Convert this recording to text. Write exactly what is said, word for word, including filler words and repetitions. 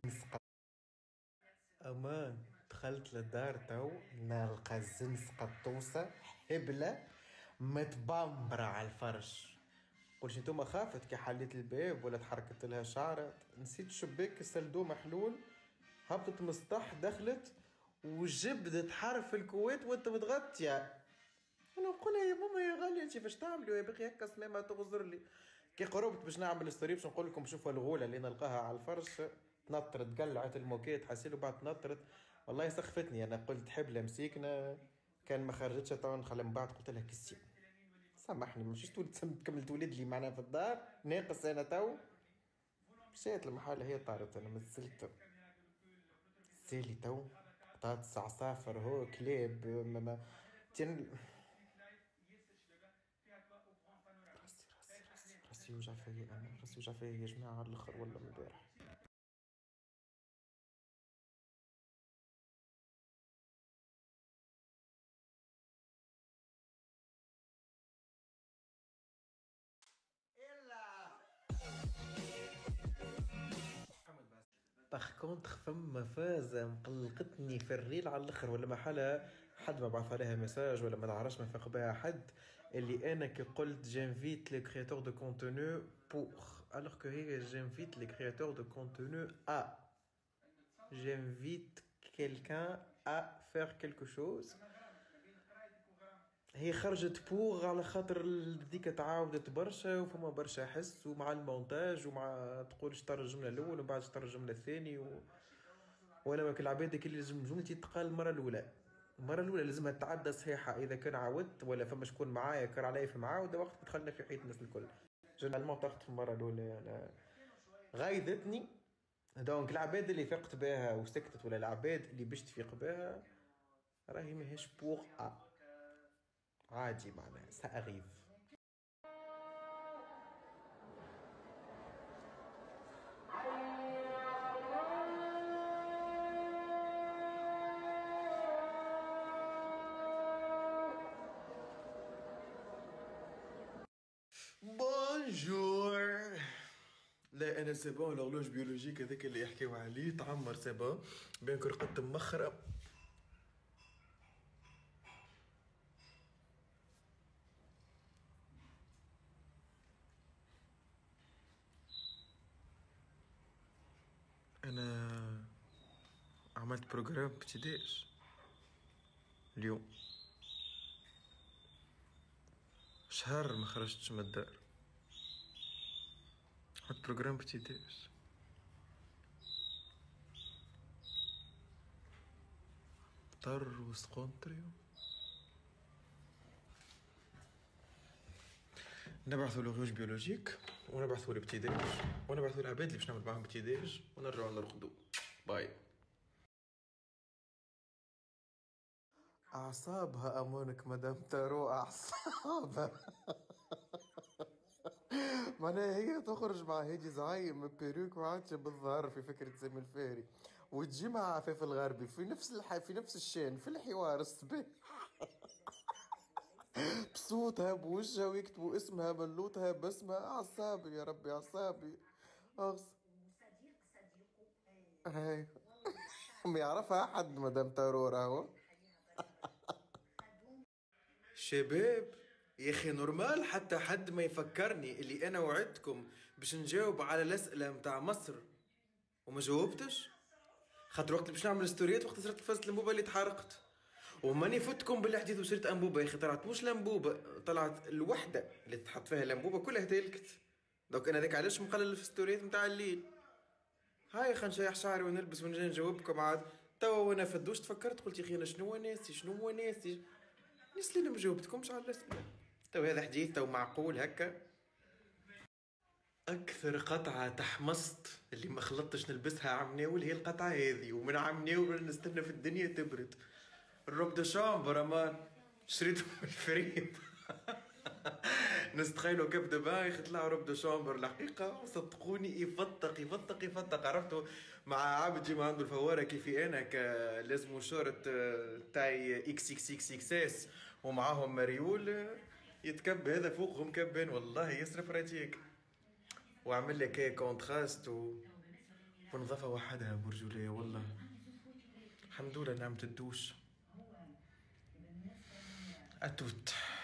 نسقط. امان دخلت للدار تو نلقى الزنس قطوسه حبله متبمبره على الفرش. قلت انتوما خافت كي حليت الباب ولا تحركت لها شعرة، نسيت شباك السلدو محلول، هبطت من السطح دخلت وجبدت حرف الكويت وانت متغطيه. انا نقولها يا ماما يا غاليه انت فاش تعملوا يا بقي هكا سلامه تغزر لي. كي قربت باش نعمل ستوري باش نقول لكم شوفوا الغوله اللي نلقاها على الفرش، تنطرت قلعت الموكيت حسيلو بعد تنطرت والله سخفتني. انا قلت حبله مسيكنه كان ما خرجتش تو نخلي من بعد قلت لها كسي سامحني مش تولد تكمل تولد لي معنا في الدار ناقص انا تو. مشيت المحل هي طارت انا مازلت سالي تو بطاطس عصافر هو كلاب ما ما تن راسي راسي راسي راسي يوجع فيا انا راسي يوجع فيا يا جماعه على الاخر ولا من البارح. باغ كونتخ فما فازة مقلقتني في الريل على الاخر ولا محالها حد ما بعث عليها ميساج ولا ما نعرفش ما فاق بها حد اللي انا كي قلت جانفيت لي كرياتور دو كونتوني بور الوغ كو هي جانفيت لي كرياتور دو كونتوني ا جانفيت كيلكان ا فير كيلكو شوز. هي خرجت بوغ على خاطر ديك تعاودت برشا وفما برشا حس ومع المونتاج ومع تقول شطر الجمله الاول ومن بعد شطر الجمله الثاني و... وانا وكل العباد اللي لازم جملتي تقال المره الاولى. المره الاولى لازمها تعدى صحيحه، اذا كان عاودت ولا فما شكون معايا كان عليا في معاوده وقت دخلنا في حيط الناس الكل. جنرالمون طاقت في المره الاولى انا غايدتني. دونك العباد اللي فقت بها وسكتت ولا العباد اللي باش تفيق بها راهي ماهيش بوغ ا عادي معناها سأغيف. بونجور. لا انا سيبون الهورلوج بيولوجيك هذاك اللي يحكيو عليه تعمر سيبون بين كل رقدت مخرة. انا عملت بروجرام ابتدائي اليوم شهر ما خرجتش من الدار. عملت بروجرام ابتدائي طر وسقونتريو. نبعثوا لغوج بيولوجيك ونبعثوا الابتدائي ونبعثوا العباد اللي باش نعمل معاهم ابتدائي ونرجعوا نرقدوا. باي. اعصابها امونك مدام تارو اعصابها. معناها هي تخرج مع هادي زعيم بيروك وعادش بالظهر في فكرة سامي الفاري وتجي مع عفاف الغربي في نفس الح... في نفس الشان في الحوار الصباح بصوتها بوجهها ويكتبوا اسمها بلوتها باسمها. اعصابي يا ربي اعصابي اغص. هاي ما يعرفها احد مدام تارو راهو. شباب يا اخي نورمال حتى حد ما يفكرني اللي انا وعدتكم باش نجاوب على الاسئله متاع مصر وما جاوبتش خاطر وقت باش نعمل ستوريات وقت صرت فازت الانبوبه اللي تحرقت وماني فتكم بالحديث وشريت انبوبه يا اخي طلعت مش الانبوبه طلعت الوحده اللي تحط فيها الانبوبه كلها تلكت. دوك انا ذاك علاش مقلل في الستوريات متاع الليل. هاي خا نشيح شعري ونلبس ونجي نجاوبكم عاد. توا وانا فدوش تفكرت قلت يا اخي انا شنو ناسي شنو ناسي ناس اللي ما جاوبتكمش على الاسئله. تو هذا حديث تو معقول هكا. اكثر قطعه تحمصت اللي ما خلطتش نلبسها عم ناول هي القطعه هذه ومن عم ناول نستنى في الدنيا تبرد. الروب دو شامبر امان شريته من الفريد. نستخيلو كاب دو بان يطلع روب دو شامبر الحقيقه صدقوني يفتق يفتق يفتق. عرفتوا مع عبد ما عنده الفواره كيفي انا لازم شورت تاي اكس اكس اكس اكس اس ومعاهم مريول يتكب هذا فوقهم كبان والله يسرف راتيك وعمل لك هيك كونتراست و ونظافة وحدها برجولية والله. الحمد لله نعمة الدوش. أتوت.